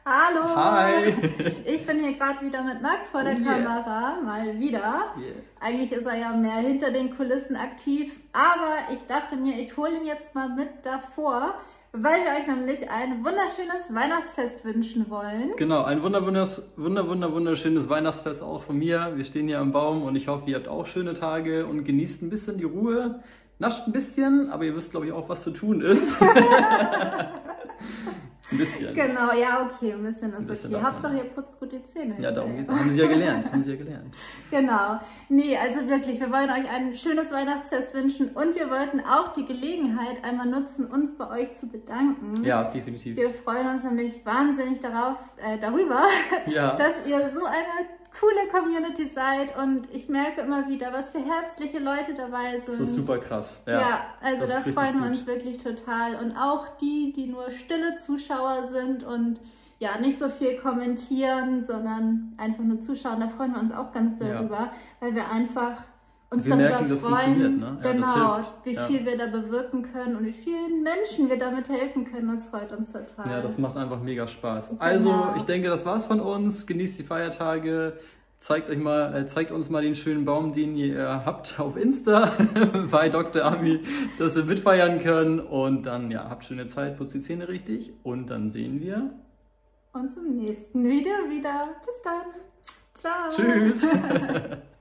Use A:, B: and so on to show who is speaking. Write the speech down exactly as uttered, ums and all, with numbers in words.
A: Hallo!
B: Hi!
A: Ich bin hier gerade wieder mit Marc vor der
B: Oh yeah.
A: Kamera, mal wieder.
B: Yeah.
A: Eigentlich ist er ja mehr hinter den Kulissen aktiv, aber ich dachte mir, ich hole ihn jetzt mal mit davor, weil wir euch nämlich ein wunderschönes Weihnachtsfest wünschen wollen.
B: Genau, ein wunder, wunders, wunder, wunder, wunderschönes Weihnachtsfest auch von mir. Wir stehen hier am Baum und ich hoffe, ihr habt auch schöne Tage und genießt ein bisschen die Ruhe. Nascht ein bisschen, aber ihr wisst, glaube ich, auch, was zu tun ist. Ein bisschen.
A: Genau, ja, okay, ein bisschen ist ein bisschen okay.
B: Davon.
A: Hauptsache, ihr putzt gut die Zähne.
B: Ja, darum geht's. Haben sie ja gelernt. Haben sie ja gelernt.
A: Genau. Nee, also wirklich, wir wollen euch ein schönes Weihnachtsfest wünschen und wir wollten auch die Gelegenheit einmal nutzen, uns bei euch zu bedanken.
B: Ja, definitiv.
A: Wir freuen uns nämlich wahnsinnig darauf, äh, darüber,
B: ja.
A: dass ihr so eine coole Community seid und ich merke immer wieder, was für herzliche Leute dabei sind.
B: Das ist super krass. Ja,
A: ja also da freuen wir
B: gut.
A: uns wirklich total. Und auch die, die nur stille Zuschauer sind und ja nicht so viel kommentieren, sondern einfach nur zuschauen, da freuen wir uns auch ganz darüber, ja. weil wir einfach uns
B: wir
A: darüber
B: merken, das
A: freuen,
B: ne? ja,
A: genau,
B: das
A: wie
B: ja.
A: viel wir da bewirken können und wie vielen Menschen wir damit helfen können, das freut uns total.
B: Ja, das macht einfach mega Spaß.
A: Genau.
B: Also, ich denke, das war's von uns. Genießt die Feiertage. Zeigt euch mal, äh, zeigt uns mal den schönen Baum, den ihr habt auf Insta bei Doktor Ami, dass wir mitfeiern können. Und dann, ja, habt schöne Zeit, putzt die Zähne richtig und dann sehen wir
A: uns im nächsten Video wieder. Bis dann. Ciao.
B: Tschüss.